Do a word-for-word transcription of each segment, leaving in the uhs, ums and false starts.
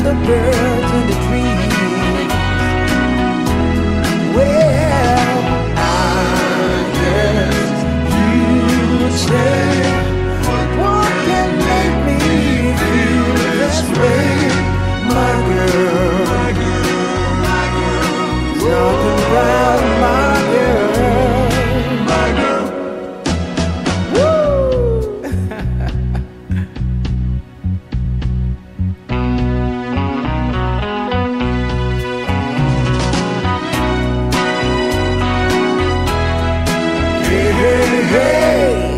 the birds and the trees. Well, I guess you'd say, what can make me feel this way, my girl? My girl, my girl, talking about my girl, my girl. Woo! Hey, hey, hey.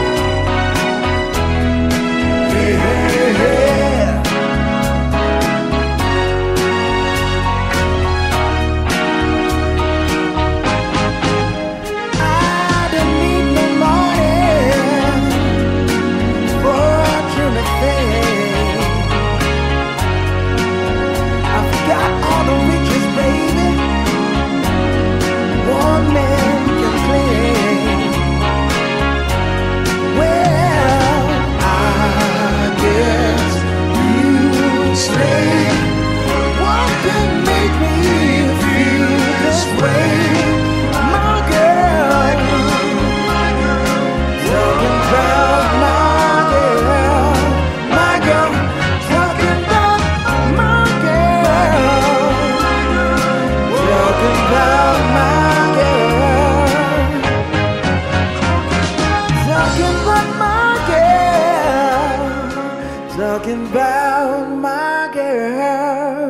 Hey, hey, hey. I don't need no money for a truly thing. I've got all the riches, baby, one man can claim. Well, I guess you say, what can make me feel this way, my girl? Talking about my girl, my girl. Talking about my girl, talking about my girl, talking about my girl, talking about my girl.